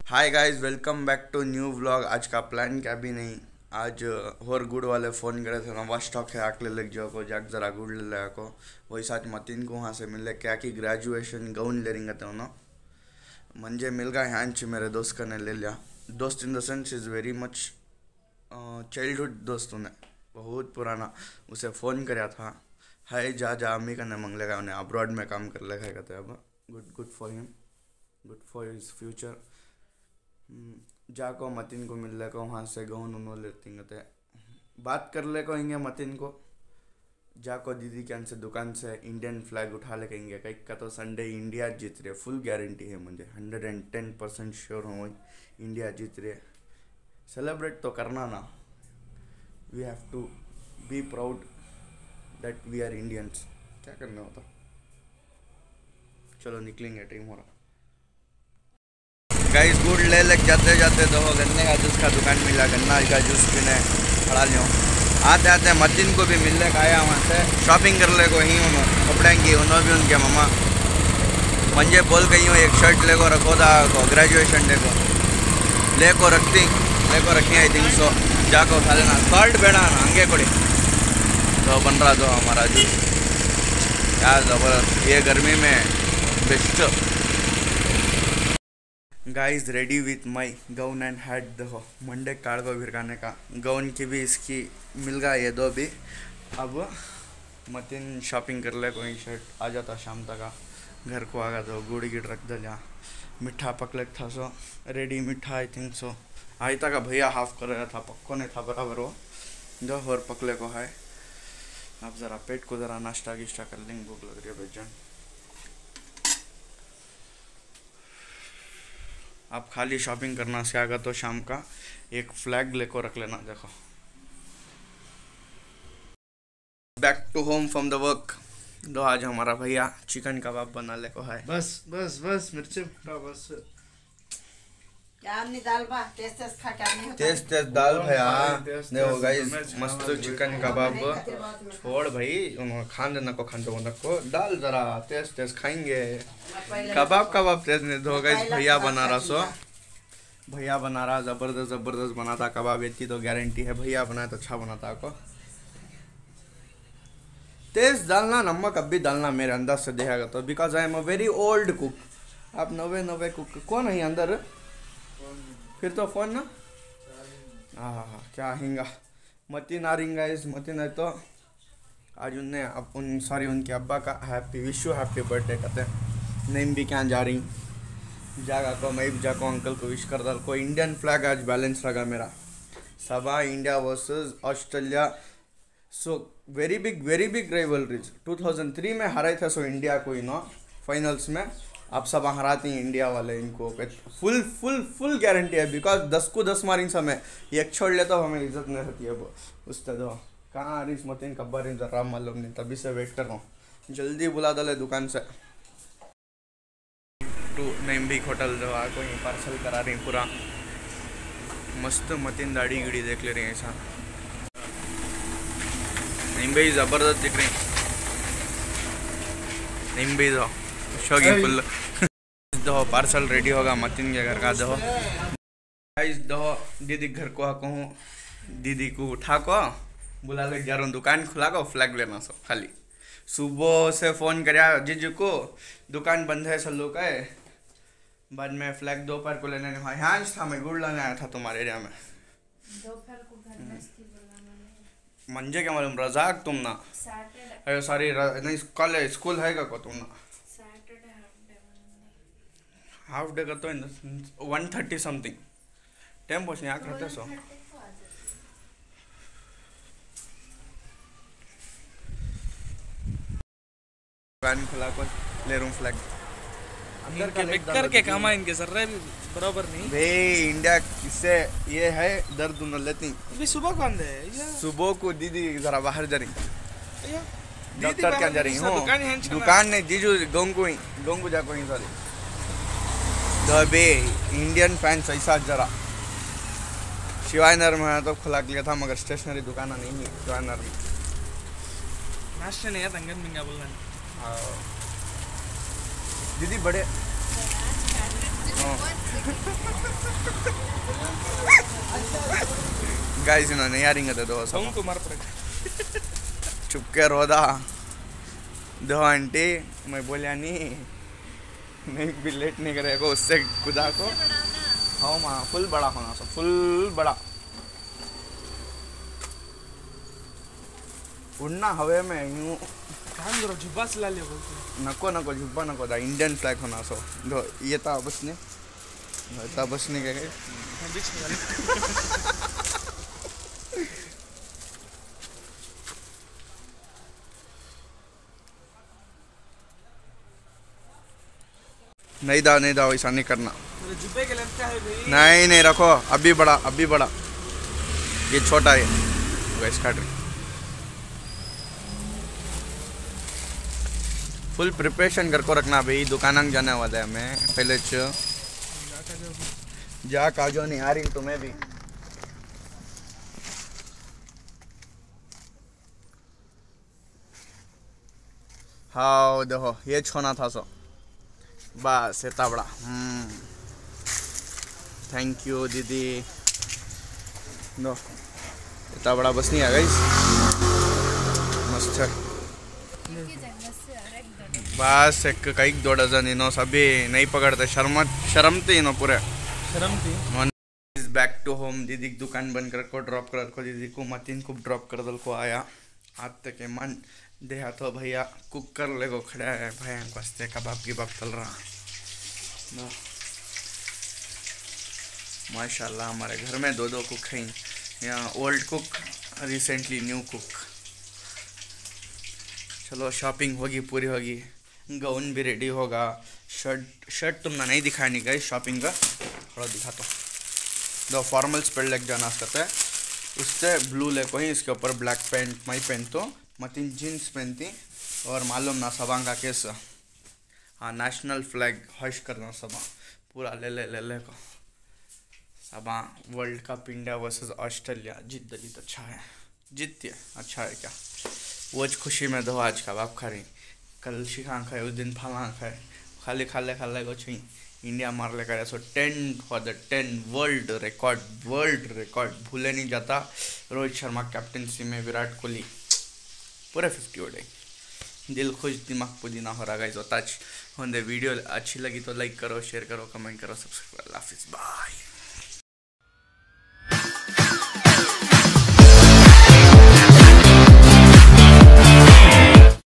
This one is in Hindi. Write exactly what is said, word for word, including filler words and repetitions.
Hi guys, welcome back to new vlog. आज का प्लान क्या भी नहीं। आज और गुड वाले फ़ोन करे थे नवा स्टॉक है आकले लग जाओ को जाक जरा गुड ले लिया को वही साथ मतीन को वहाँ से मिले क्या कि ग्रेजुएशन गाउन ले रहेंगे तो ना मंजे मिल गया ह्यांच मेरे दोस्त का ने ले लिया। दोस्त in the sense is very much childhood दोस्त उन्हें बहुत पुराना। उसे फ़ोन कराया था, हाय जा जा अम्मी का ने मंगलेगा उन्हें अब्रॉड में काम कर लेगा कहते अब good good for him, good for his future. जाको मतीन को मिल ले को वहाँ से गाउन उन्होंने लेती थे बात कर ले को हिंगे मतीन को जाको दीदी के से दुकान से इंडियन फ्लैग उठा ले कहेंगे कहीं का तो संडे इंडिया जीत रहे, फुल गारंटी है मुझे, hundred and ten percent sure हूँ इंडिया जीत रहे। सेलिब्रेट तो करना ना, we have to be proud that we are Indians. क्या करना होता, चलो निकलेंगे, टाइम हो रहा। गाइस गुड ले लग जाते जाते तो गन्ने का जूस का दुकान मिला, गन्ना का जूस पीने खड़ा लियो। आते आते मतीन को भी मिलने का आया, वहाँ से शॉपिंग कर ले को ही उन्होंने कपड़े की उन्होंने भी उनके मम्मा मंजे बोल गई हूँ एक शर्ट ले को रखो था को ग्रेजुएशन डे को ले को रखती ले को रखी आई थिंक सो जाको खा लेना शर्ट बेड़ा ना आगे कोड़ी तो बन रहा तो हमारा जूस यार ज़बरदस्त, ये गर्मी में best. Guys ready with my gown and hat देखो मंडे कार्ड को भिरकाने का गाउन की भी इसकी मिल गया ये दो भी। अब मतीन शॉपिंग कर ले कोई शर्ट आ जाता शाम तक घर को आ गया तो गुड़ गिड़ रख दे लिया। मिठा पकले था सो रेडी मिठा आई थिंक सो आई तक भैया हाफ कर रहा था, पक्को नहीं था बराबर वो दो और पकले को है। अब ज़रा पेट को ज़रा नाश्ता गिश्ता कर लेंगे, भूख लग रही है बेचैन। आप खाली शॉपिंग करना से आगा तो शाम का एक फ्लैग लेको रख लेना। देखो back to home from the work दो आज हमारा भैया चिकन कबाब बना ले को है। बस बस बस मिर्ची बस क्या नहीं दाल बा टेस्ट टेस्ट खा क्या नहीं होता तेज तेज दाल भैया देखो गाइस मस्त चिकन कबाब छोड़ भाई उन्होंने खान देना को खान दो को दाल जरा तेज तेज खाएंगे। कबाब कबाब तेज नहीं दो गाइस, भैया बना रहा सो भैया बना रहा जबरदस्त जबरदस्त बनाता कबाब, इतनी तो गारंटी है भैया बनाया तो अच्छा बनाता को। तेज डालना नमक अब भी डालना मेरे अंदाज से देखेगा तो, because I am a very old cook. आप नवे नवे कुक कौन है अंदर फिर तो फोन ना हाँ हाँ हाँ क्या हिंगा मतीन आ रिंगा इस मतीन है तो आज उनने अब उन सॉरी उनके अब्बा का happy wish you happy birthday कहते हैं। नेम भी क्या जा रही जागा को मैं भी जाको अंकल को विश कर दल को। इंडियन फ्लैग आज बैलेंस लगा मेरा Saba India versus Australia, so very big very big rivalries. Two thousand three में हराए थे सो इंडिया को नो फाइनल्स में, आप सब हराती हैं इंडिया वाले इनको फुल फुल फुल गारंटी है, बिकॉज दस को दस मारिंग समय एक छोड़ ले तो हमें इज्जत नहीं रहती है वो उस तरह कहाँ रिस मतीन कब्बा रिंग जरा मालूम नहीं, तभी से वेट कर रहा हूँ जल्दी बुला दले दुकान से। टू नेम्बिक होटल जो आ कोई पार्सल करा रही पूरा मस्त मतीन दाढ़ी गिड़ी देख ले रही है ऐसा निम्बे ज़बरदस्त दिख रही निम्बे दो शोगी फुल दो पार्सल रेडी होगा मतीन के घर का दो गाइस दो दीदी घर को कहूँ दीदी को उठा को बुला ले जा रहा हूँ दुकान खुला को फ्लैग लेना सो खाली सुबह से फ़ोन कराया जीजू को दुकान बंद है सल्लू का है बाद में फ्लैग दोपहर को लेने यहाँ था मैं गुड़ लाने आया था तुम्हारे एरिया में दोपहर को घर में थी बोला मंजे क्या मालूम रजाक तुम ना अरे सॉरी नहीं कल स्कूल है को तुम ना हाफ डे का तो वन थर्टी समथिंग टाइम पहुँच यहाँ करते सो दुकान खुला को ले रूम फ्लैग अंदर के बेकर के काम इनके सर रहे भी बराबर नहीं भाई इंडिया किससे ये है दर्द न लेती अभी सुबह कौन दे सुबह को दीदी जरा बाहर जा रही डॉक्टर क्या जा रही हूँ दुकान नहीं जीजू गोंगू ही गोंगू जा कोई सॉरी तो बे इंडियन फैंस ऐसा जरा शिवानगर में तो खुला लिया था मगर स्टेशनरी दुकान नहीं है शिवानगर में नाश्ते नहीं है तंगन मिंगा बोल रहे दीदी बड़े गाइस इन्होंने यारिंग दे दो साउंड को मार पड़ेगा। चुप के रोदा दो आंटी मैं बोलिया नहीं नहीं भी लेट नहीं करेगा उससे खुदा को। हाँ माँ फुल बड़ा होना सब फुल बड़ा उड़ना हवे में यूं काम करो जुब्बा सिला लिया बोलते नको नको जुब्बा नको दा इंडियन फ्लैग होना सो दो ये था बस ने था बस ने क्या कहे हैं बीच में वाले। नहीं दा नहीं दा वैसा नहीं करना। मेरे जुब्बे के लेंथ क्या है भाई? नहीं नहीं रखो अभी बड़ा अभी बड़ा ये छोटा है वैसे काट रही फुल प्रिपरेशन करके रखना भाई दुकान जाने वाला है मैं पहले च जा काजो नहीं आ रही तुम्हें भी हाँ देखो ये छोना था सो बस इतना बड़ा हम्म थैंक यू दीदी नो इतना बड़ा बस नहीं आ गई मस्त है बस एक कई दो डजन इनो सभी नहीं पकड़ते शर्म शर्मते इनो पूरे शर्म थी। बैक टू होम दीदी की दुकान बंद कर को ड्रॉप कर को दीदी को मतीन को ड्रॉप कर दल को आया आज तक के मन देहा तो भैया कुकर ले को खड़ा है भैया वास्ते कबाब की बात चल रहा no. माशाल्लाह हमारे घर में दो दो कुक हैं यहाँ old cook recently new cook. चलो शॉपिंग होगी पूरी होगी गाउन भी रेडी होगा शर्ट शर्ट तुमने नहीं दिखानी गई शॉपिंग का थोड़ा दिखा तो दो फॉर्मल्स पेड़ लेके जाना सकता है उससे ब्लू ले को ही इसके ऊपर ब्लैक पैंट मैं पहनतो मतीन जीन्स पहनती और मालूम ना सबा का केस हाँ नेशनल फ्लैग हॉइस्ट करना सबा पूरा ले ले ले ले को Saba world cup India versus Australia जीत दली तो अच्छा है जीतती है अच्छा है क्या वो खुशी में दो आज का बाप खा रही कल शिखा खाए उस दिन फला खाए खाली खाले खाले को चाहिए इंडिया मार ले करे so ten for the ten world record world record भूले नहीं जाता रोहित शर्मा कैप्टनसी में विराट कोहली पूरे फिफ्टी उड़े दिल खुश दिमाग पुदीना हो रहा गाइस। तो टच होंदे वीडियो अच्छी लगी तो लाइक करो शेयर करो कमेंट करो सब्सक्राइब। अल्लाह हाफिज़ बाय।